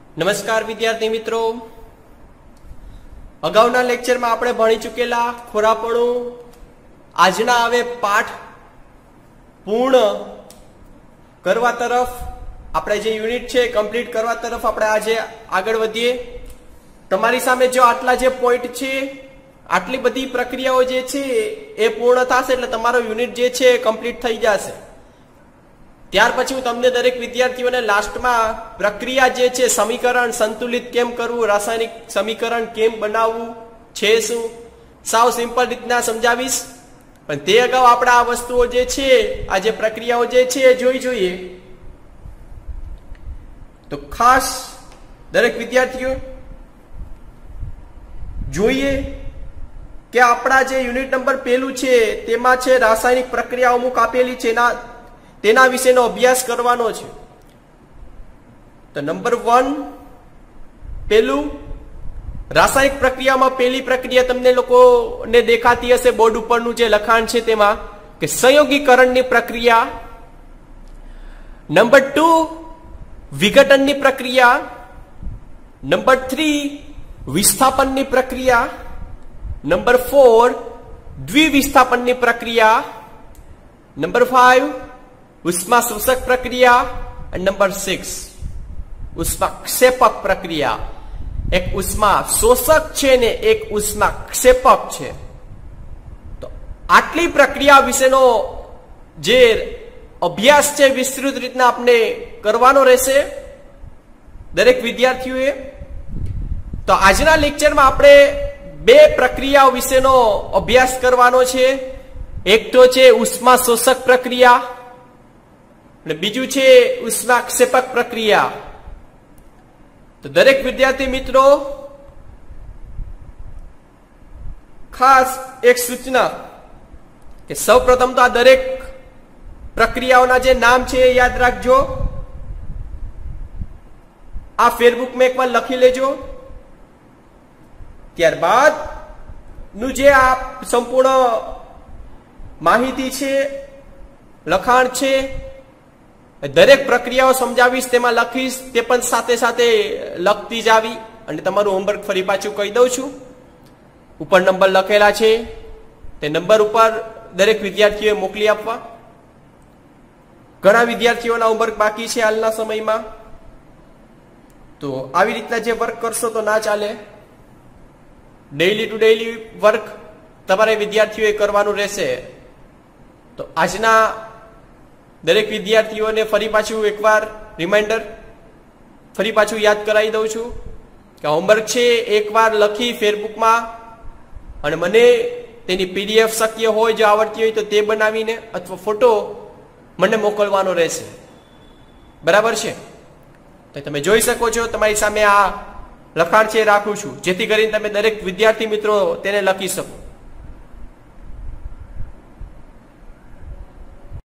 નમસ્કાર વિદ્યાર્થી મિત્રો, અગાઉના લેક્ચરમાં આપણે ભણી ચૂકેલા ખોરાપણું આજના હવે પાઠ પૂર્ણ કરવા તરફ આપણે જે યુનિટ છે કમ્પ્લીટ કરવા તરફ આપણે આજે આગળ વધીએ. તમારી સામે જો આટલા જે પોઈન્ટ છે, આટલી બધી પ્રક્રિયાઓ જે છે એ પૂર્ણ થશે એટલે તમારો યુનિટ જે છે કમ્પ્લીટ થઈ જશે. ત્યાર પછી હું તમને દરેક વિદ્યાર્થીઓને લાસ્ટમાં પ્રક્રિયા જે છે સમીકરણ સંતુલિત કેમ કરવું, રાસાયણિક સમીકરણ કેમ બનાવવું છે શું, સાવ સિમ્પલ રીતના સમજાવીશ. પણ તે અગાઉ આપણે આ વસ્તુઓ જે છે, આ જે પ્રક્રિયાઓ જે છે એ જોઈ જોઈએ. તો ખાસ દરેક વિદ્યાર્થીઓ જોઈએ કે આપણા જે યુનિટ નંબર પહેલું છે તેમાં છે રાસાયણિક પ્રક્રિયાઓ અમુક આપેલી છે, તેના વિશેનો અભ્યાસ કરવાનો છે. તો નંબર 1 પેલું રાસાયણિક પ્રક્રિયામાં પહેલી પ્રક્રિયા તમને લોકોને દેખાતી હશે બોર્ડ ઉપરનું જે લખાણ છે તેમાં કે સંયોગીકરણની પ્રક્રિયા. નંબર 2 વિઘટનની પ્રક્રિયા. નંબર 3 વિસ્થાપનની પ્રક્રિયા. નંબર 4 દ્વિવિસ્થાપનની પ્રક્રિયા. નંબર 5 ઉષ્મા શોષક પ્રક્રિયા. અને નંબર 6 ઉષ્મા ક્ષેપક પ્રક્રિયા. એક ઉષ્મા શોષક છે ને એક ઉષ્મા ક્ષેપક છે. તો આટલી પ્રક્રિયા વિશેનો જે અભ્યાસ છે વિસ્તૃત રીતના આપણે કરવાનો રહેશે દરેક વિદ્યાર્થીઓએ. તો આજના લેક્ચરમાં આપણે બે પ્રક્રિયાઓ વિશેનો અભ્યાસ કરવાનો છે. એક તો છે ઉષ્મા શોષક પ્રક્રિયા અને બીજું છે ઉષ્મા ક્ષેપક પ્રક્રિયા. તો દરેક વિદ્યાર્થી મિત્રો ખાસ એક સૂચના કે સૌપ્રથમ તો આ દરેક પ્રક્રિયાઓના જે નામ છે એ યાદ રાખજો. આ ફેરબુકમાં એકવાર લખી લેજો. ત્યારબાદ નું જે આ સંપૂર્ણ માહિતી છે, લખાણ છે, દરેક પ્રક્રિયાઓ સમજાવીશ, તેમાં લખીશ, તે પણ સાથે સાથે લખતી જ આવી અને તમારું હોમવર્ક ફરી પાછું કહી દઉં છું. ઉપર નંબર લખેલા છે તે નંબર ઉપર દરેક વિદ્યાર્થીઓએ મોકલી આપવા. ઘણા વિદ્યાર્થીઓના હોમવર્ક બાકી છે હાલના સમયમાં, તો આવી રીતના જે વર્ક કરશો તો ના ચાલે. ડેઈલી ટુ ડેઈલી વર્ક તમારે વિદ્યાર્થીઓએ કરવાનું રહેશે. તો આજના દરેક વિદ્યાર્થીઓને ફરી પાછું એકવાર રિમાઇન્ડર ફરી પાછું યાદ કરાવી દઉં છું કે હોમવર્ક છે એકવાર લખી ફેરબુકમાં અને મને તેની પીડીએફ શક્ય હોય જો આવડતી હોય તો તે બનાવીને અથવા ફોટો મને મોકલવાનો રહેશે. બરાબર છે? તો તમે જોઈ શકો છો તમારી સામે આ લખાણ છે રાખું છું, જેથી કરીને તમે દરેક વિદ્યાર્થી મિત્રો તેને લખી શકો.